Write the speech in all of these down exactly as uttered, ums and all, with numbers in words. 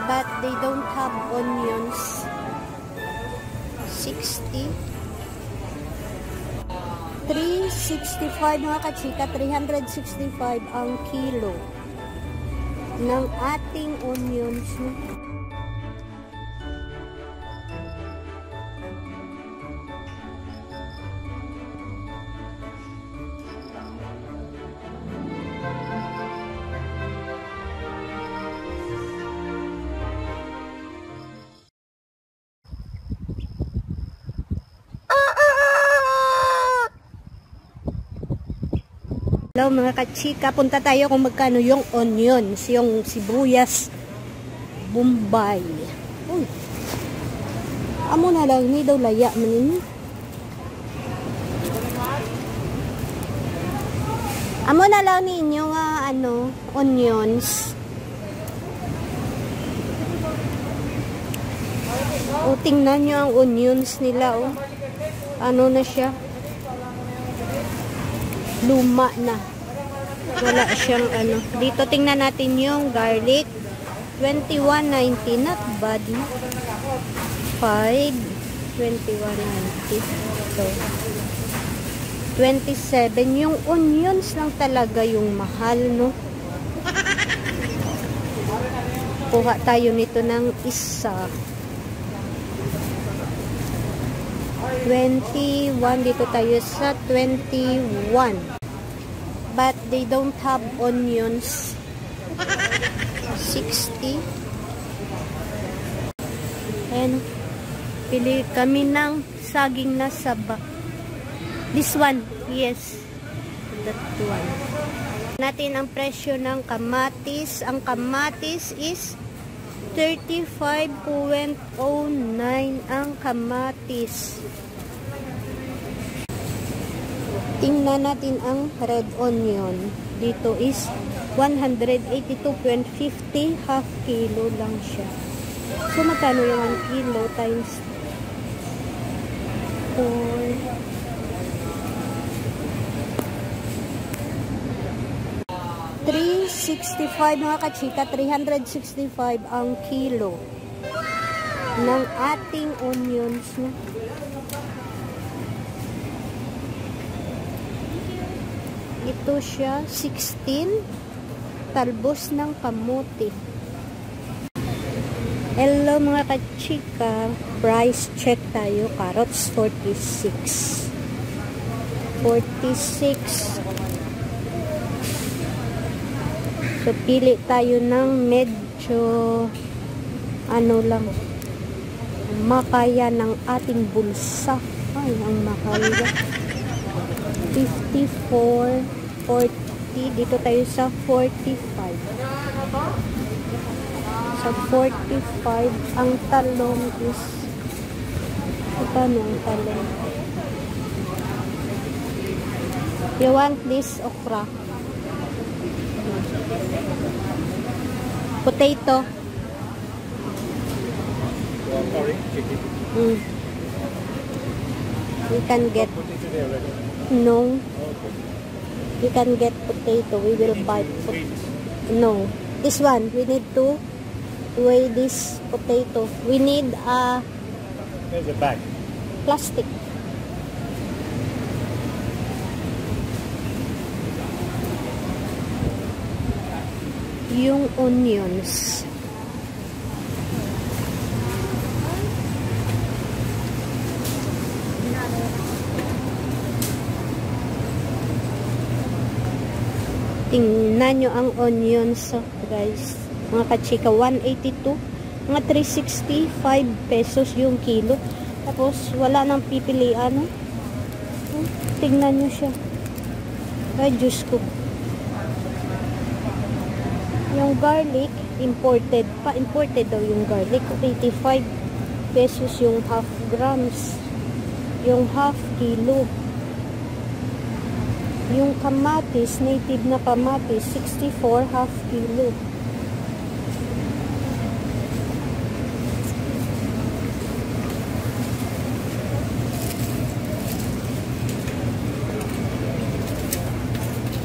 but they don't have onions. sixty. three sixty-five mga kachika, three sixty-five ang kilo ng ating onions. Hello mga kachika, punta tayo kung magkano yung onions, yung sibuyas Bombay. Uy, amo na lang, hindi daw laya man. Amo na lang ninyo nga ano, onions. O tingnan nyo ang onions nila, oh. Ano na siya? Luma na. Wala siyang ano. Dito tingnan natin yung garlic. twenty-one ninety. Not bad. five. twenty-one ninety. So, twenty-seven. Yung onions lang talaga yung mahal, no? Kuha tayo nito ng isa. twenty-one. Dito tayo sa twenty-one. But they don't have onions. sixty. And pili kami ng saging na saba. This one. Yes. That one. Natin ang presyo ng kamatis. Ang kamatis is thirty-five point oh nine ang kamatis. Tingnan natin ang red onion. Dito is one eighty-two point five zero, half kilo lang siya. So magkano yung one kilo times four? three sixty-five mga kachika, three sixty-five ang kilo ng ating onions. Ito siya, sixteen, talbos ng kamote. Hello mga kachika, price check tayo. Carrots, forty-six. forty-six. So, pili tayo ng medyo ano lang, makaya ng ating bulsa. Ay, ang mahal. fifty-four, forty. Dito tayo sa forty-five. Sa forty-five, ang talong is ano ang talong? You want this okra? Potato. Mm. We can get no. You can get potato. We will buy no. This one, we need to weigh this potato. We need a There's a bag. Plastic. Yung onions. Tingnan nyo ang onions, guys. Mga kachika, one eighty-two. Mga three sixty-five pesos yung kilo. Tapos, wala nang pipilian. Tingnan nyo siya. Ay, Diyos ko. Yung garlic, imported pa. Imported daw yung garlic. eighty-five pesos yung half grams. Yung half kilo. Yung kamatis, native na kamatis, sixty-four, half kilo.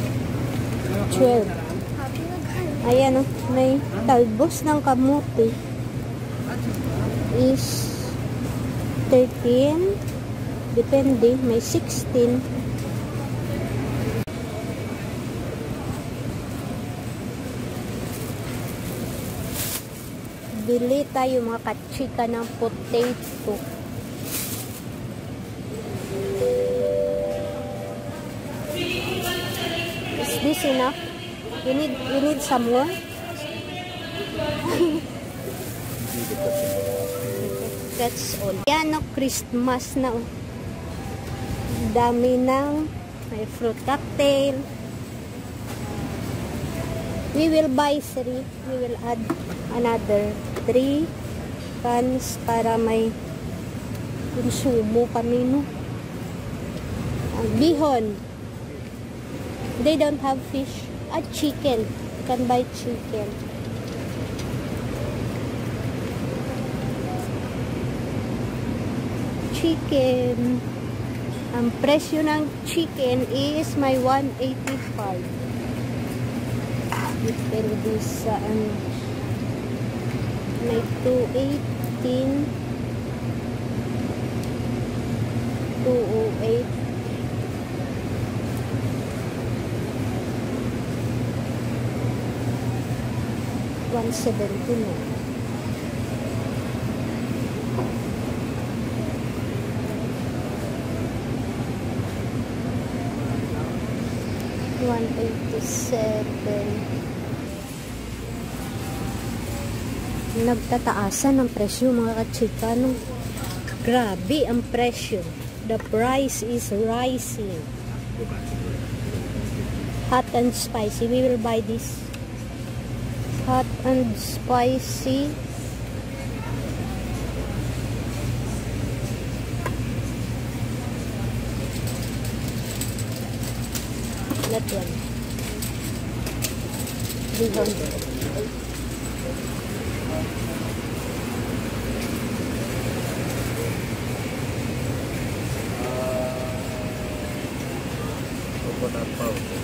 twelve. Ayan o, may talbos ng kamote. is thirteen. Depende, may sixteen. Bili tayo mga kachika ng potato. Is this enough? You need, you need some more? That's all. Yan o, Christmas na o. Dami ng may fruit cocktail. We will buy three. We will add another three cans para may konsumo kami, no? Ang bihon. They don't have fish. Ah, chicken. You can buy chicken. Chicken. Ang presyo ng chicken is may one eighty-five. Depende sa ano. May two eighteen, two oh eight, one seventeen. one eighty-seven. Nagtataasan ang presyo mga kachika, no? Grabe ang presyo. The price is rising. Hot and spicy. We will buy this. Hot and spicy. That one. three hundred. Coconut powder.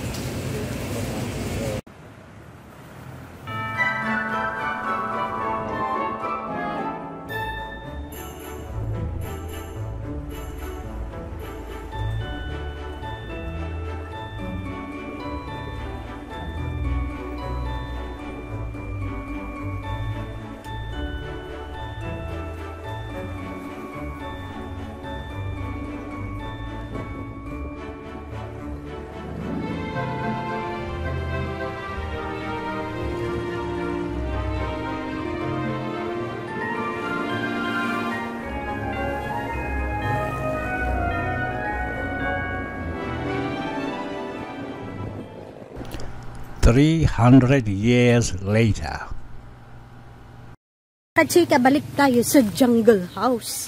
Three hundred years later. Kachika, balik tayo sa jungle house.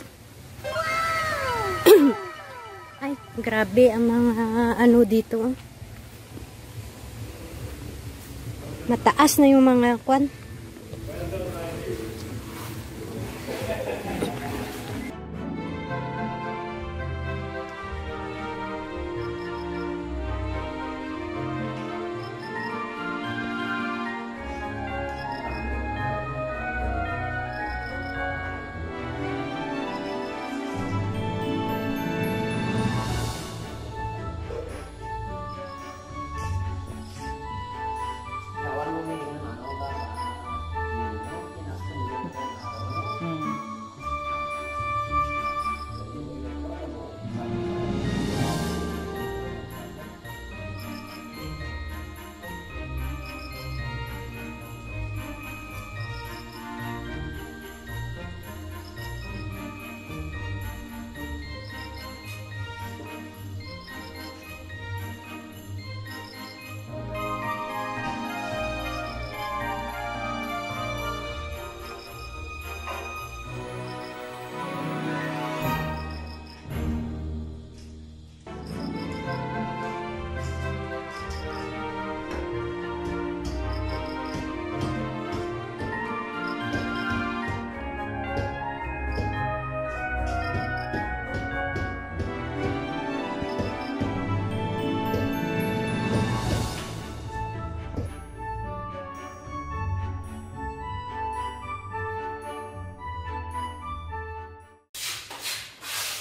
Wow! Ay, grabe ang mga ano dito. Mataas na yung mga kwan.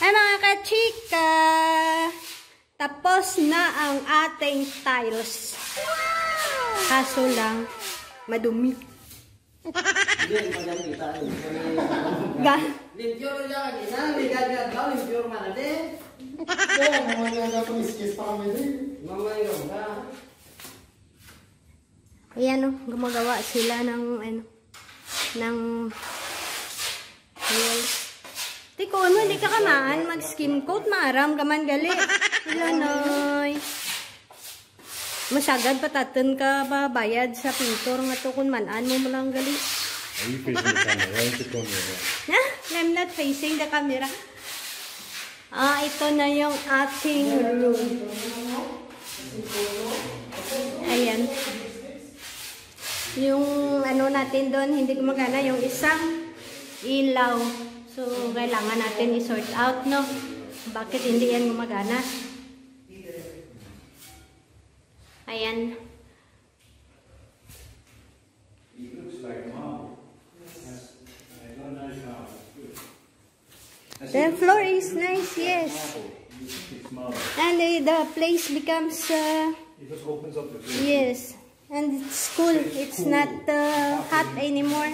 Ay mga kachika, tapos na ang ating tiles. Kaso lang, madumi. Ga? Limpyo lang ina, may gagawin daw, limpyo man natin. Kaya mga ganda ko miskis pa kami din. Mamayo ka. Ayan o, gumagawa sila ng, ano, ng nails. Tiko, ano, hindi ka kamaan, mag-skim coat, maaram ka man gali. Ilanay. Masagad patatan ka ba bayad sa pintor nga to kung manan mo mo lang gali. Are you facing the camera? Why don't you come here? Nah, I'm not facing the camera. Ah, ito na yung ating room. Ayan. Yung ano natin doon, hindi gumagana. Yung isang ilaw. So, kailangan natin i-sort out, no? Bakit hindi yan gumagana? Ayan. The floor is nice, yes. And uh, the place becomes, uh, It just opens up the place. yes. And it's cool. It's not uh, hot anymore.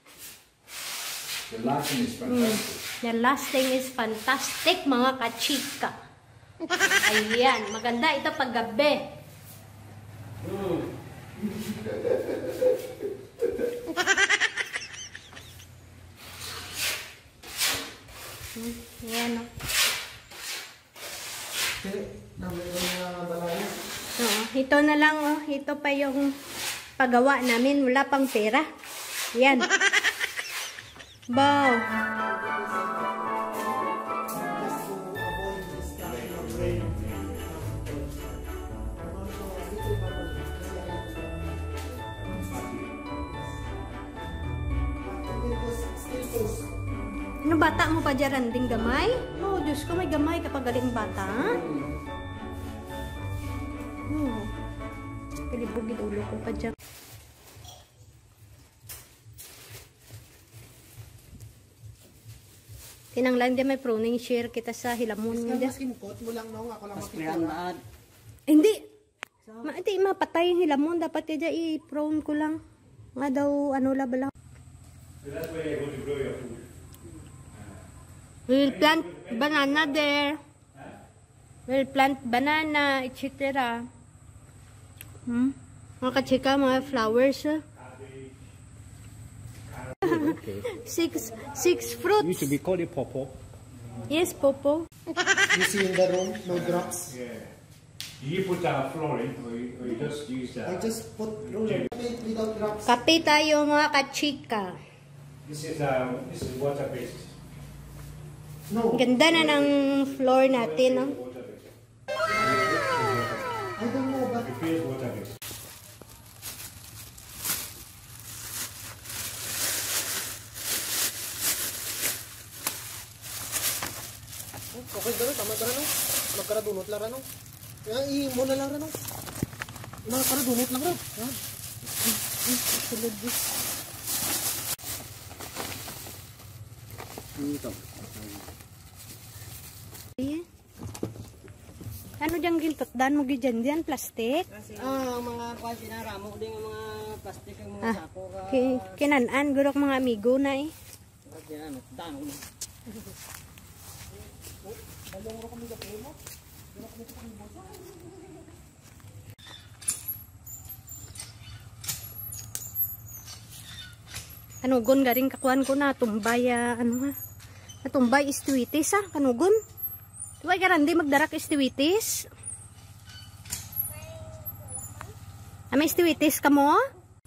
The lighting is fantastic. The last thing is fantastic, mga kachika. Ayan. Maganda ito paggabi. Hmm, ayan o. Oo, ito na lang oh. Ito pa yung paggawa namin. Wala pang pera. Ayan. Wow. Ano bata mo pa dyan, ding gamay? Oh, Diyos ko, may gamay kapag galing bata. Oh. Kalibugid ulo ko pa dyan. Tinanglan din may pruning share kita sa hilamon mo dyan. Skin coat mo lang no, ako lang Sprayan makikita. maan. Hindi. Ma hindi mapatay yung hilamon. Dapat kaya i-prone ko lang. Nga daw, ano la bala. So that's where you're going to grow your food. We'll plant banana there. We'll plant banana, et cetera. Hmm? Mga kachika, mga flowers. ah. six, six You fruits. should be called a popo. Yes, Popo. You see in the room, no drops. Yeah. You put uh, flooring, or you, or you just use I that. just put roller without drops. Kape tayo mga kachika. This is uh, this is water based. No, Ganda na ng floor natin, no? Water based. I don't know, but It feels water based. okay daro, tama daro no. Magkaradunot lang ano. Kaya i-mo na lang ano. Magkaradunot lang ro. Ha? Sulod din. Dito. Ayan. Ano diyang gintot? Dan mo gidyan diyan? Plastic? Ah, ang mga kwan sinaramo din ang mga plastic ang mga Ah, sako ka. ki- kinanan. Gurok mga amigo na eh. Yan, dano. Kanugon garing kakuan ko na tumbay ah, ano ha? Natumbay istiwitis ah, kanugon. Tuway garandi magdarak istiwitis. Ah, may istiwitis ka mo?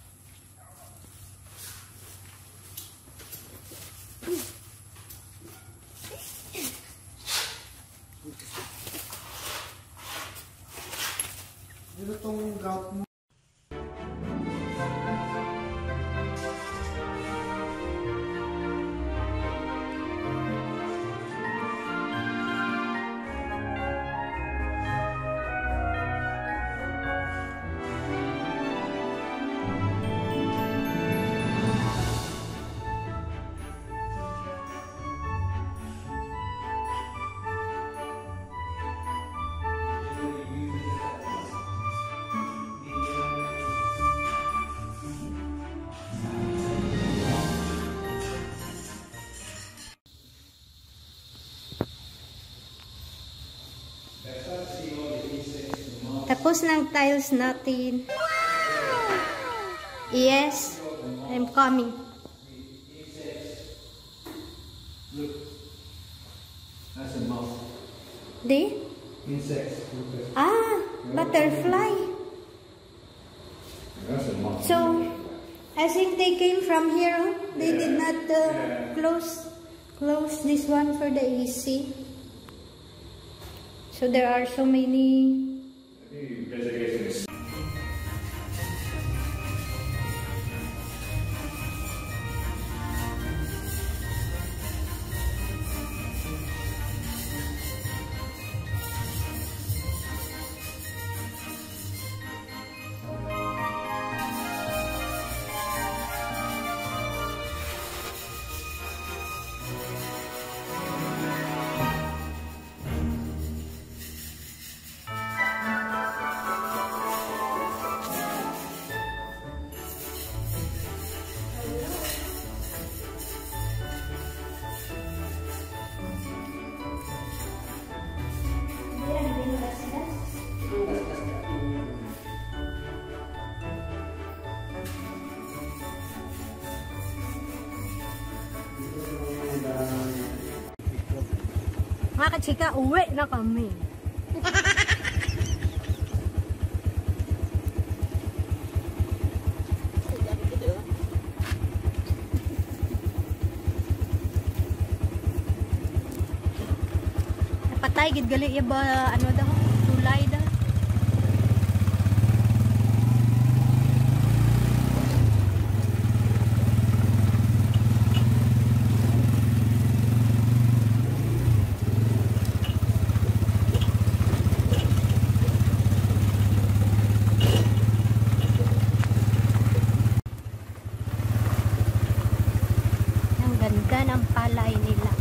dito tong grout mo. Ubos ng tiles natin. Yes, I'm coming. That's a mouse. Di? Insects. Ah, butterfly. That's a mouse. So, I think they came from here. Oh. They did not uh, close close this one for the A C. So there are so many. Investigations. Mga kachika, uwi na kami. Napatay, gid gali iya ba, ano daw, tulay daw. Ang ganda ng palay nila.